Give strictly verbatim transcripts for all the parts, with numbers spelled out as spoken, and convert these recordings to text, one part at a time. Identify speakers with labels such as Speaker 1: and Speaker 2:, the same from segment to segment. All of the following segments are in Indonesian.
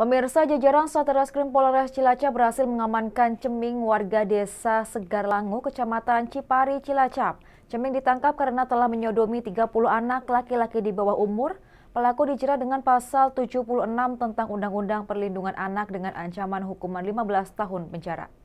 Speaker 1: Pemirsa, jajaran Satreskrim Polres Cilacap berhasil mengamankan Ceming, warga desa Segarlangu, Kecamatan Cipari, Cilacap. Ceming ditangkap karena telah menyodomi tiga puluh anak laki-laki di bawah umur. Pelaku dijerat dengan pasal tujuh puluh enam tentang Undang-Undang Perlindungan Anak dengan ancaman hukuman lima belas tahun penjara.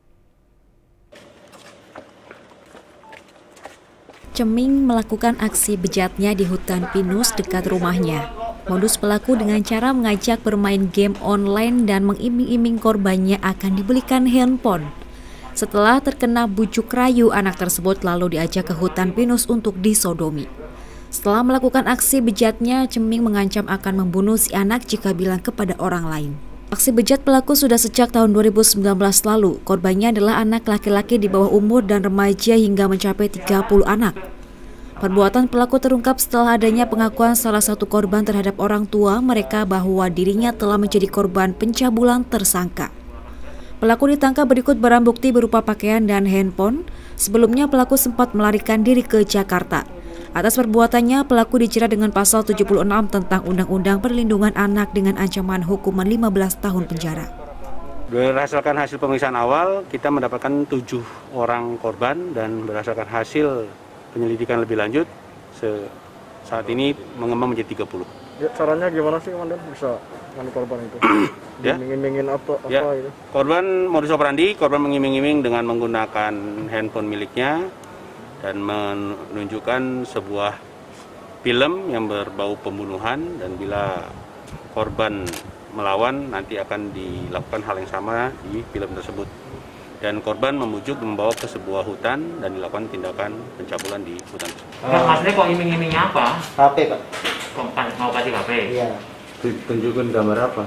Speaker 2: Ceming melakukan aksi bejatnya di hutan pinus dekat rumahnya. Modus pelaku dengan cara mengajak bermain game online dan mengiming-iming korbannya akan dibelikan handphone. Setelah terkena bujuk rayu, anak tersebut lalu diajak ke hutan pinus untuk disodomi. Setelah melakukan aksi bejatnya, Ceming mengancam akan membunuh si anak jika bilang kepada orang lain. Aksi bejat pelaku sudah sejak tahun dua ribu sembilan belas lalu. Korbannya adalah anak laki-laki di bawah umur dan remaja hingga mencapai tiga puluh anak. Perbuatan pelaku terungkap setelah adanya pengakuan salah satu korban terhadap orang tua mereka bahwa dirinya telah menjadi korban pencabulan tersangka. Pelaku ditangkap berikut barang bukti berupa pakaian dan handphone. Sebelumnya pelaku sempat melarikan diri ke Jakarta. Atas perbuatannya, pelaku dijerat dengan pasal tujuh puluh enam tentang Undang-Undang Perlindungan Anak dengan ancaman hukuman lima belas tahun penjara.
Speaker 3: Berdasarkan hasil pemeriksaan awal, kita mendapatkan tujuh orang korban dan berdasarkan hasil penyelidikan lebih lanjut, saat ini mengembang menjadi tiga puluh.
Speaker 4: Ya, caranya gimana sih, Komandan, bisa ngambil korban itu?
Speaker 3: Ya?
Speaker 4: Mengiming-imingin apa, apa
Speaker 3: ya.
Speaker 4: itu?
Speaker 3: Korban modus operandi, korban mengiming-iming dengan menggunakan handphone miliknya dan menunjukkan sebuah film yang berbau pembunuhan, dan bila korban melawan nanti akan dilakukan hal yang sama di film tersebut. Dan korban memujuk membawa ke sebuah hutan dan dilakukan tindakan pencabulan di hutan tersebut.
Speaker 5: Uh, Maksudnya kok iming-imingnya apa?
Speaker 6: H P, Pak.
Speaker 5: Kok mau kasih H P?
Speaker 6: Iya.
Speaker 7: Tunjukkan gambar apa?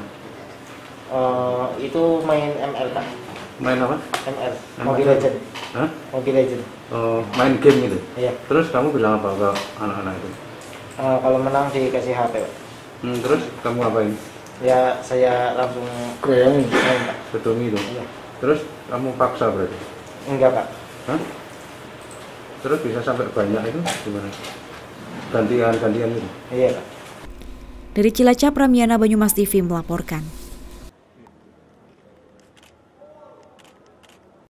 Speaker 6: Uh, itu main M L, Pak.
Speaker 7: Main apa?
Speaker 6: M L, Mobile Legend.
Speaker 7: Hah?
Speaker 6: Mobile Legend.
Speaker 7: Uh, main game gitu?
Speaker 6: Iya.
Speaker 7: Terus kamu bilang apa ke anak-anak itu?
Speaker 6: Uh, kalau menang dikasih H P, Pak.
Speaker 7: Hmm, terus kamu ngapain?
Speaker 6: Ya, saya langsung
Speaker 4: Goyangin,
Speaker 6: main, Pak.
Speaker 7: Sodomi itu?
Speaker 6: Iya.
Speaker 7: Terus kamu paksa berarti?
Speaker 6: Enggak, Pak.
Speaker 7: Hah? Terus bisa sampai banyak itu gimana? Gantian-gantian gitu?
Speaker 6: Iya, Pak.
Speaker 2: Dari Cilacap, Ramiana Banyumas T V melaporkan.